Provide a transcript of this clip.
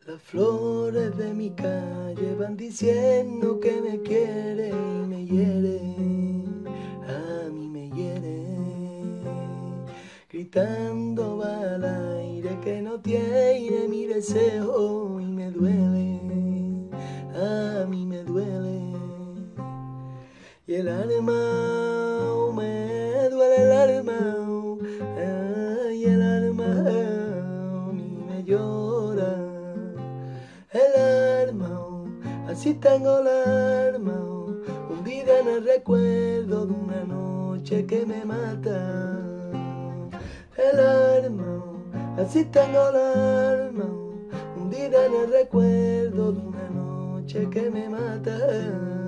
Las flores de mi calle van diciendo que me quiere y me hiere, a mí me hiere, gritando va al aire que no tiene mi deseo y me duele, a mí me duele, y el alma, me duele el alma, ay, el alma a mí me llora. El alma, así tengo el alma, hundida en el recuerdo de una noche que me mata. El alma, así tengo el alma, hundida en el recuerdo de una noche que me mata.